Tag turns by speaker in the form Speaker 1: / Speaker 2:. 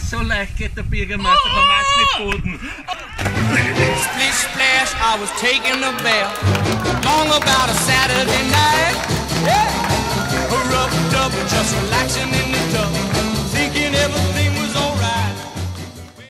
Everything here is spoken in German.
Speaker 1: so leicht geht der Bürgermeister vom Boden.
Speaker 2: Splish splash, I was taking a bath, long about a Saturday night. Yeah, rubbed up, just relaxing.